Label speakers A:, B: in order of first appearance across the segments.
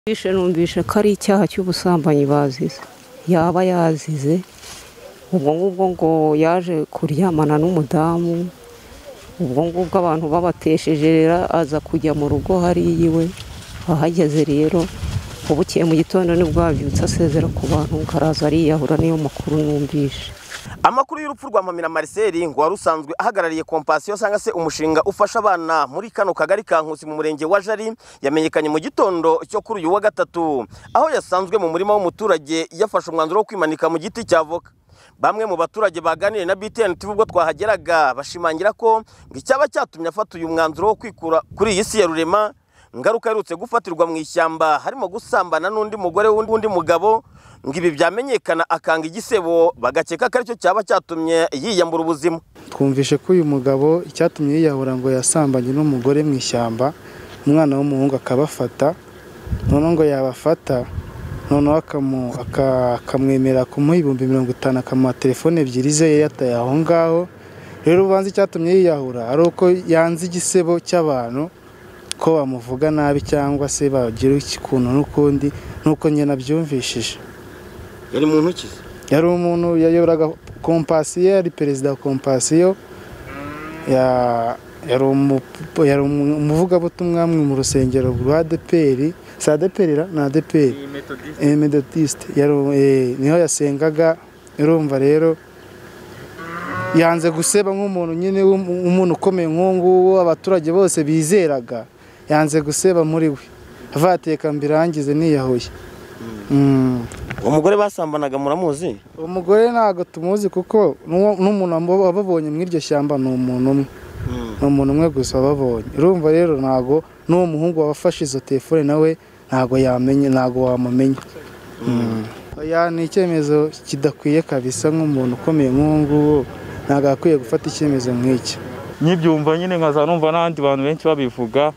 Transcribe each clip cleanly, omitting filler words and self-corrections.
A: Numvise ko ari icyaha cy'ubusambanyi bazize, yaba yazize ubwo ngubwo ngo yaje kuryamana n'umudamu, ubwo ngubwo abantu babatesheje rero aza kujya mu rugo hari iwe, ahageze rero ubukeye mu gitondo nibwo yabyutse asezera ku bantu, karaza ariyahura, niyo makuru numvise.
B: Amakuru y'urupfu rwa Mpamira Marcel ngo wari usanzwe ahagarariye kompasiyo cyangwa se umushinga ufasha abana muri kano kagari ka Nkusi mu murenge wa Jari yamenyekanye mu gitondo cyo kuri uyu wa gatatu, aho yasanzwe mu murima w'umuturage yafashe umwanzuro wo kwimanika mu giti cy'avoka. Bamwe mu baturage baganiriye na BTN TV ubwo twahageraga bashimangira ko ngo icyaba cyatumye afata uyu mwanzuro wo kwikura kuri iyi si ya rurema ngaruka yerutse gufatirwa mu ishyamba harimo gusambana n'undi mugore w'undi mugabo, ngo ibi byamenyekana akanga igisebo bagakeka ko aricyo cyaba cyatumye yiyambura ubuzima.
C: Twumvishe ko uyu mugabo icyatumye yiyahura ngo yasambanye n'umugore mu ishyamba, umwana w'umuhungu akabafata, noneho ngo yabafata noneho akamwemera kumuha 50,000 akamuha telefone ebyiri ze yataye aho ngaho. Rero ubanza icyatumye yiyahura ari uko yanze igisebo cy'abantu ko bamuvuga nabi cyangwa se bagira ikintu n'ukundi, nuko nyine nabyumvishije.
B: Yari muntu ki?
C: Yari umuntu yayoboraga kompasiyo, ari perezida wa kompasiyo, yari umuvugabutumwa mu rusengero rwa ADPR, sa ADPR na ADPR Methodiste, niho yasengaga. Urumva rero yanze guseba nk'umuntu nyine umuntu ukomeye nk'uwo abaturage bose bizeraga, yanze guseba muri we, avateka mbirangize niyahuye.
B: Umugore basambanaga muramuzi?
C: Umugore ntago tumuzi kuko n'umuntu wababonye mu iryo shyamba ni umuntu umwe gusa wababonye. Urumva rero ntago n'uwo muhungu wabafashe izo telefone nawe ntago yamenye, ntago wamumenya. Ni icyemezo kidakwiye kabisa, nk'umuntu ukomeye nk'uwo ntago akwiye gufata icyemezo nk'iki.
D: Nyibyumva nyine nkaza numva n'abandi bantu benshi babivuga,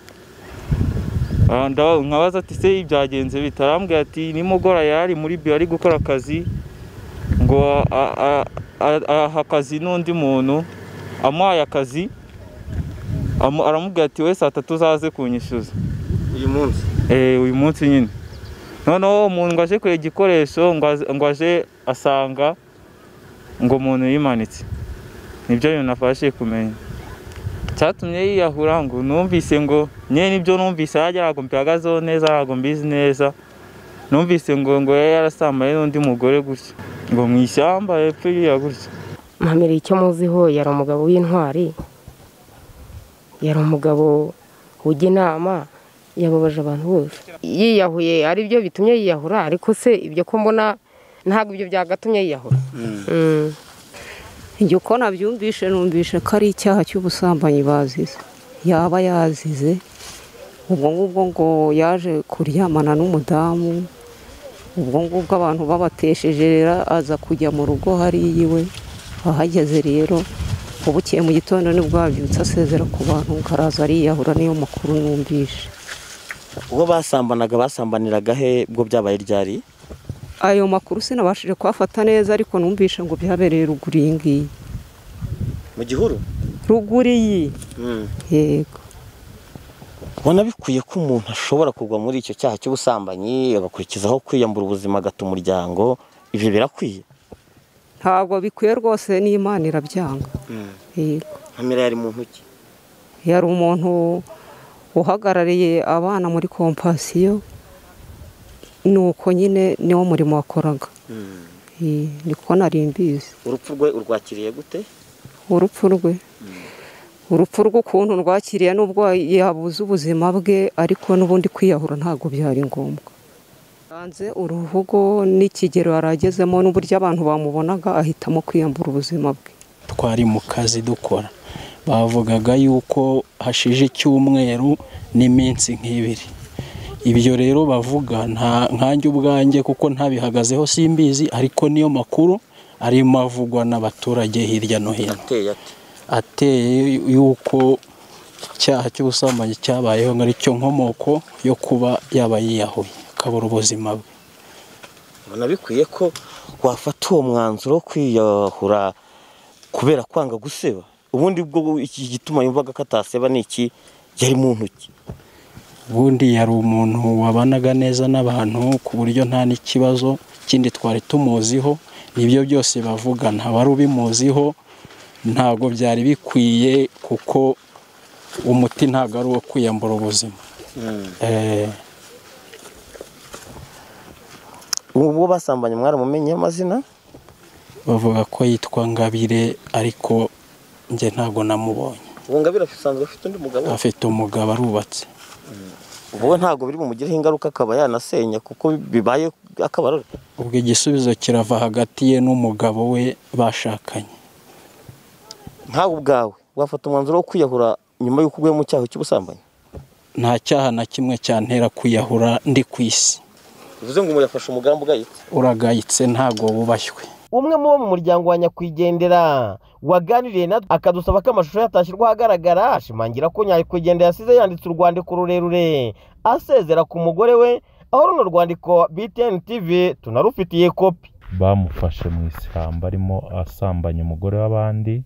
D: nkabaza ati se ibyagenze bitarambwira ati nimugora yari muri bio ari gukora akazi, ngo aha akazi n'undi muntu amuhaye akazi, aramubwira ati we saa 3 uzaze kunyishyuza
B: uyu munsi.
D: Uyu munsi nyine. Noneho umuntu ngo aje kureba igikoresho ngo aje asanga ngo umuntu yimanitse. Nibyo bintu nafashe kumenya cyatumye yiyahura. Ngo numvise ngo nye nibyo numvise yageraga mpagazeho neza, ntago mbizi neza. Numvise ngo yarasambaye n'undi mugore gutya ngo mu ishyamba hepfo ya gutya.
E: Mpamira icyo muziho yari umugabo w'intwari, yari umugabo ujya inama, yababaje abantu bose. Yiyahuye ari byo bitumye yiyahura, ariko se ibyo ko mbona ntago ibyo byagatumye yiyahura.
A: Ibyo ko nabyumvishe numvishe ko ari icyaha cy'ubusambanyi bazize, yaba yazize ubwo ngubwo ngo yaje kuryamana n'umudamu, ubwo ngubwo abantu babatesheje rero aza kujya mu rugo hari iwe, ahageze rero ubukeye mu gitondo nibwo yabyutse asezera ku bantu, karaza ariyahura, niyo makuru numvishe.
B: Uwo basambaniraga he bwo byabaye ryari?
A: Ayo makuru sinabashije kwafata neza, ariko numvishe ngo byabereye ruguru iyi ngiyi
B: mu gihuru.
A: Ruguru iyi yego.
B: Ubona bikwiye ko umuntu ashobora kugwa muri icyo cyaha cy'ubusambanyi agakurikizaho kwiyambura ubuzima agata umuryango, ibyo birakwiye?
A: Ntabwo bikwiye rwose, n'Imana irabyanga. Yego.
B: Mpamira yari muntu ki?
A: Yari umuntu uhagarariye abana muri kompasiyo, nuko nyine niwo murimo wakoraga. Niko nari mbizi.
B: Urupfu rwe urwakiriye gute?
A: Urupfu rw'ukuntu rwakiriye nubwo yabuze ubuzima bwe, ariko n'ubundi kwiyahura ntago byari ngombwa. Yanze uruvugo n'ikigero yaragezemo n'uburyo abantu bamubonaga, ahitamo kwiyambura ubuzima bwe.
F: Twari mu kazi dukora, bavugaga yuko hashije icyumweru n'iminsi nk'ibiri. Ibyo rero bavuga nkanjye ubwanjye kuko ntabihagazeho simbizi, ariko niyo makuru arimo avugwa n'abaturage hirya no hino. Ateye yuko icyaha cy'ubusambanyi cyabayeho ari cyo nkomoko yo kuba yaba yiyahuye akabura ubuzima bwe.
B: Ubona bikwiye ko wafata uwo mwanzuro wo kwiyahura kubera kwanga guseba? Ubundi bwo iki gituma yumvaga ko ataseba ni iki? Yari muntu ki?
F: ubundi yari umuntu wabanaga neza n'abantu ku buryo nta n'ikibazo kindi twari tumuziho. Nibyo byose bavuga, nta wari ubimuziho, ntabwo byari bikwiye kuko umuti ntabwo ari uwo kwiyambura ubuzima.
B: Uwo basambanye mwaramumenye amazina?
F: Bavuga ko yitwa Ngabire ariko njye ntabwo namubonye.
B: Uwo Ngabire asanzwe afite undi mugabo?
F: Afite umugabo, arubatse.
B: Ubwo ntabwo biri bumugireho ingaruka akaba yanasenya kuko bibaye akabarore?
F: Ubwo igisubizo kirava hagati ye n'umugabo we bashakanye.
B: Ntawe ubwawe wafata umwanzuro wo kwiyahura nyuma y'uko uguye mu cyaha cy'ubusambanyi?
F: Nta cyaha na kimwe cyantera kwiyahura ndi ku isi.
B: Bivuze ngo yafashe umugambi ugayitse?
F: Uragayitse, ntago wubashywe.
B: Umwe mu bo mu muryango wa nyakwigendera waganiriye natwe akadusaba ko amashusho yatashyirwa ahagaragara, ashimangira ko nyakwigendera yasize yanditse urwandiko rurerure asezera ku mugore we, aho runo rwandiko BTN TV tunarufitiye kopi.
G: Bamufashe mu ishyamba arimo asambanya umugore w'abandi,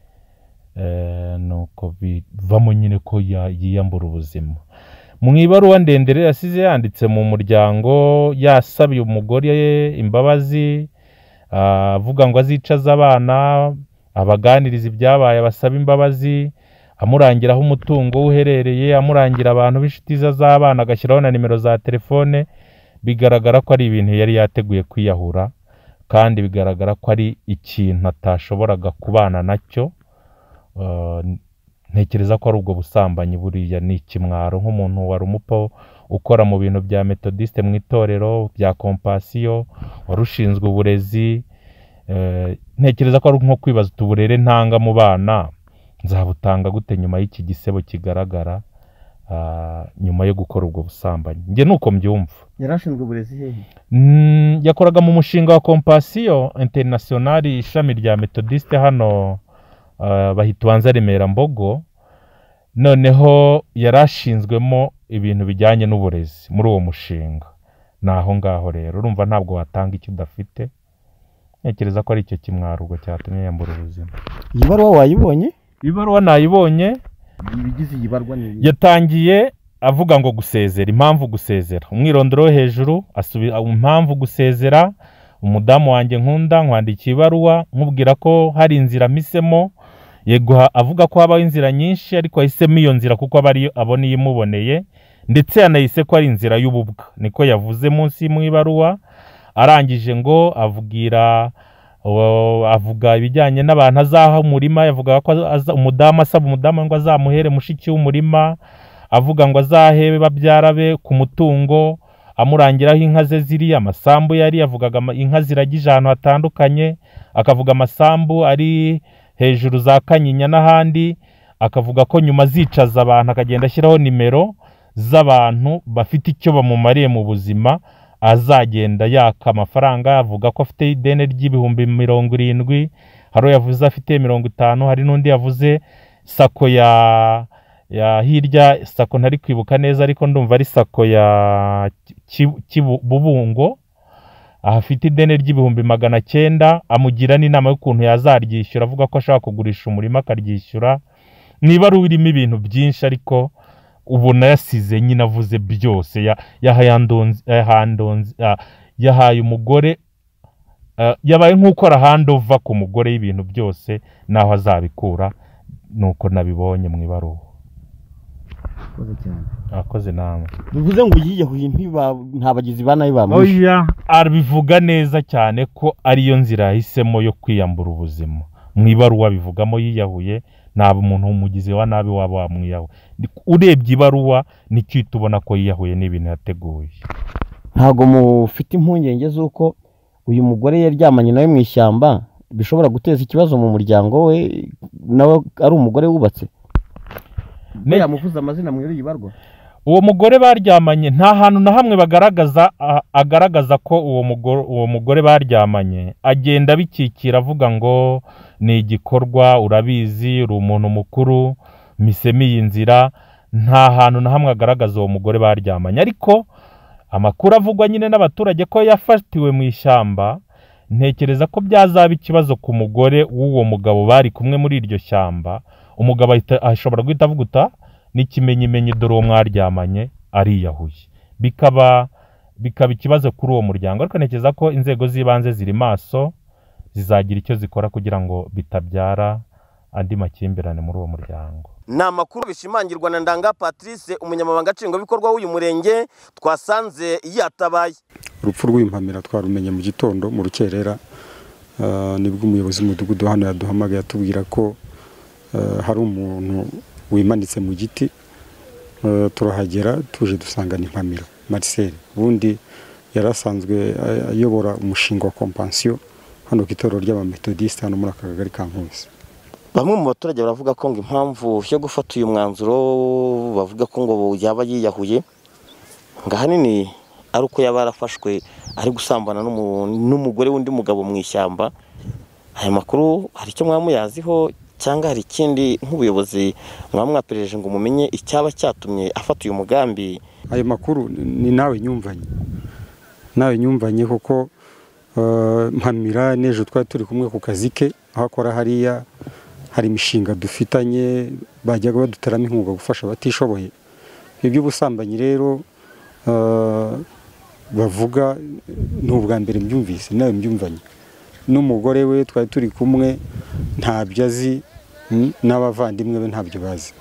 G: nuko bivamo nyine ko yiyambura ubuzima. Mu ibaruwa ndende yasize yanditse mu muryango yasabiye umugore imbabazi, avuga ngo azicaza abana, abaganiriza ibyabaye, abasaba imbabazi, amurangira aho umutungo uherereye, amurangira abantu b'inshuti z'abana, agashyiraho na nimero za telefone. Bigaragara ko ari ibintu yari yateguye kwiyahura, kandi bigaragara ko ari ikintu atashoboraga kubana nacyo. Ntekereza ko ari ubwo busambanyi buriya ni ikimwaro, nk'umuntu wari umupo ukora mu bintu bya metodiste mu itorero bya kompasiyo, wari ushinzwe uburezi. Ntekereza ko ari nko kwibaza uburere ntanga mu bana nzabutanga gute nyuma y'iki gisebo kigaragara nyuma yo gukora ubwo busambanyi. Nge nuko mbyumva.
B: Yarashinzwe uburezi hehe?
G: Yakoraga mu mushinga wa kompasiyo internationali, ishami rya metodiste hano bahita ubanza Remera Mbogo. Noneho yarashinzwemo ibintu bijyanye n'uburezi muri uwo mushinga. Naho ngaho rero urumva ntabwo watanga icyo udafite. Ntekereza ko ari icyo kimwaro ubwo cyatumye yambura ubuzima.
B: Iyi baruwa wayibonye?
G: Ibaruwa nayibonye.
B: Ibigize iyi baruwa ni
G: yatangiye avuga ngo gusezera, impamvu gusezera, umwirondoro wo hejuru, asubira impamvu gusezera, umudamu wanjye nkunda nkwandikiye ibaruwa nkubwira ko hari inzira misemo. Yego avuga ko habaho inzira nyinshi ariko ahisemo iyo nzira kuko abari abona imuboneye, ndetse yanayise ko ari inzira y'ububwa, niko yavuze munsi mu ibaruwa. Arangije ngo avuga ibijyanye n'abantu azaha umurima. Yavuga ko umudamu asaba umudamu ngo azamuhere mushiki w'umurima, avuga ngo azahebe babyara be ku mutungo, amurangiraho inka ze ziri, amasambu yari. Avugaga inka ziragije ahantu hatandukanye, akavuga amasambu ari hejuru za Kanyinya n'ahandi. Akavuga ko nyuma zicaza abantu, akagenda ashyiraho nimero z'abantu bafite icyo bamumariye mu buzima, azagenda yaka amafaranga. Avuga ko afite ideni ry'ibihumbi 70, hari yavuze afite 50, hari n'undi yavuze sako ya hirya, sako ntari kwibuka neza ariko ndumva ari sako ya Bubungo, afite ideni ry'ibihumbi 900. Amugira n'inama y'ukuntu yazaryishyura, avuga ko ashaka kugurisha umurima akaryishyura. Niba ari urimo ibintu byinshi ariko ubona yasize nyine avuze byose. Yahaye umugore, yabaye nk'ukora handova ku mugore y'ibintu byose naho azabikura. Nuko nabibonye mu ibaruwa. Akoze nama.
B: Bivuze ngo yiyahuye nta bagizi ba nabi bamwishe?
G: Oya, arabivuga neza cyane ko ariyo nzira yahisemo yo kwiyambura ubuzima. Mu ibaruwa bivugamo yiyahuye, naba umuntu umugizi wa nabi waba wamwiyahuye. Urebye ibaruwa nicyo tubona ko yiyahuye n'ibintu yateguye.
B: Ntago mufite impungenge z'uko uyu mugore yaryamanye nawe mu ishyamba bishobora guteza ikibazo mu muryango we, nawe ari umugore wubatse? Yamuvuze amazina muri iyi barwa?
G: Uwo mugore baryamanye nta hantu na hamwe agaragaza ko uwo mugore baryamanye. Agenda bikikira avuga ngo ni igikorwa, urabizi, uri umuntu mukuru, misemi y'inzira. Nta hantu na hamwe agaragaza uwo mugore baryamanye, ariko amakuru avugwa nyine n'abaturage ko yafatiwe mu ishyamba. Ntekereza ko byazaba ikibazo ku mugore w'uwo mugabo bari kumwe muri iryo shyamba. Umugabo ashobora guhita avuga uta n'ikimenyimenyi dore uwo mwaryamanye ariyahuye, bikaba ikibazo kuri uwo muryango. Ariko ntekereza ko inzego z'ibanze ziri maso, zizagira icyo zikora kugira ngo bitabyara andi makimbirane muri uwo muryango.
B: Ni amakuru bishimangirwa na Ndanga Patrice, umunyamabanga nshingwabikorwa w'uyu murenge, twasanze yatabaye.
H: Urupfu rw'impamira twarumenye mu gitondo mu rukerera, nibwo umuyobozi w'umudugudu hano yaduhamagaye atubwira ko hari umuntu wimanitse mu giti. Turahagera tuje dusanga ni Mpamira Marcel, ubundi yarasanzwe ayobora umushinga wa kompansiyo hano ku itorero ry'abametodiste hano muri aka kagari ka Nkusi.
B: Bamwe mu baturage baravuga ko ngo impamvu yo gufata uyu mwanzuro, bavuga ko ngo yaba yiyahuye, ngo ahanini ari uko yaba yarafashwe ari gusambana n'umugore w'undi mugabo mu ishyamba. Aya makuru hari icyo mwamuyaziho cyangwa hari ikindi nk'ubuyobozi mwapereje ngo mumenye icyaba cyatumye afata uyu mugambi?
H: Ayo makuru ni nawe nyumvanye kuko Mpamira n'ejo twari turi kumwe ku kazi ke, aho akora hariya hari imishinga dufitanye, bajyaga baduteramo inkunga gufasha abatishoboye. Iby'ubusambanyi rero bavuga ni ubwa mbere mbyumvise, nawe mbyumvanye. N'umugore we twari turi kumwe ntabyo azi, n'abavandimwe be ntabyo bazi.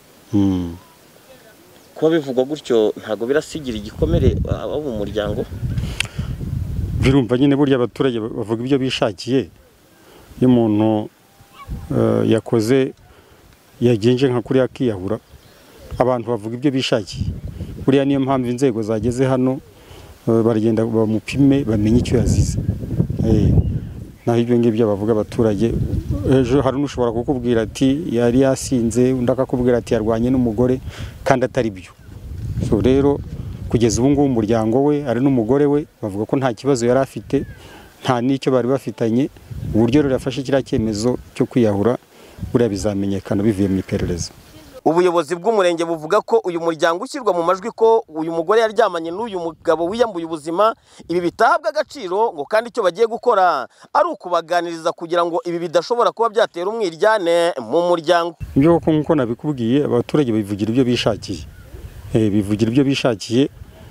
B: Kuba bivugwa gutyo ntago birasigira igikomere abo mu muryango?
H: Birumva nyine burya abaturage bavuga ibyo bishakiye. Iyo umuntu yakoze yagenje nka kuri akiyahura, abantu bavuga ibyo bishakiye. Buriya niyo mpamvu inzego zageze hano baragenda bamupime bamenye icyo yazize. Naho ibyo ngibyo bavuga abaturage, ejo hari n'ushobora kukubwira ati yari yasinze, undi akakubwira ati yarwanye n'umugore kandi atari byo. So rero kugeza ubu ngubu umuryango we ari n'umugore we bavuga ko nta kibazo yari afite, nta n'icyo bari bafitanye. Uburyo rero yafashe kiriya cyemezo cyo kwiyahura buriya bizamenyekana bivuye mu iperereza.
B: Ubuyobozi bw'umurenge buvuga ko uyu muryango ushyirwa mu majwi ko uyu mugore yaryamanye n'uyu mugabo wiyambuye ubuzima, ibi bitahabwa agaciro, ngo kandi icyo bagiye gukora ari ukubaganiriza kugira ngo ibi bidashobora kuba byatera umwiryane mu muryango.
H: Ibyo nk'uko nabikubwiye, abaturage bivugira ibyo bishakiye, bivugira ibyo bishakiye.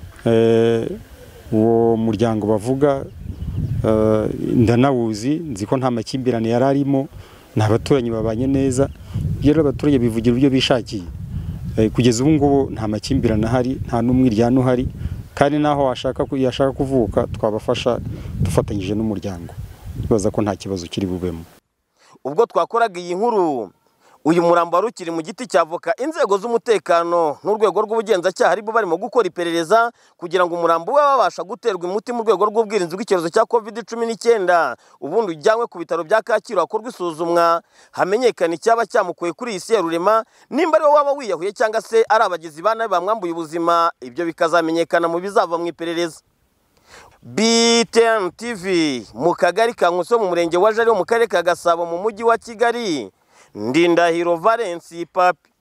H: Uwo muryango bavuga ndanawuzi, nzi ko nta makimbirane yari arimo, ni abaturanyi babanye neza. Rero abaturage bivugira ibyo bishakiye. Kugeza ubu ngubu nta makimbirane ahari, nta n'umwiryane uhari, kandi naho yashaka kuvuka twabafasha dufatanyije n'umuryango. Bibaza ko nta kibazo kiri bubemo.
B: Ubwo twakoraga iyi nkuru, uyu murambo wari ukiri mu giti cy'avoka, inzego z'umutekano n'urwego rw'ubugenzacyaha aribo barimo gukora iperereza kugira ngo umurambo we babasha guterwa umuti mu rwego rw'ubwirinzi bw'icyorezo cya COVID-19, ubundi ujyanwe ku bitaro bya Kacyiru hakorwa isuzumwa, hamenyekana icyaba cyamukuye kuri iyi si ya rurema, nimba ari we waba wiyahuye cyangwa se ari abagizi ba nabi bamwambuye ubuzima. Ibyo bikazamenyekana mu bizava mu iperereza. BTN TV mu kagari ka Nkusi mu murenge wa Jari mu karere ka Gasabo mu mujyi wa Kigali. Ndindahiro Valence Papi.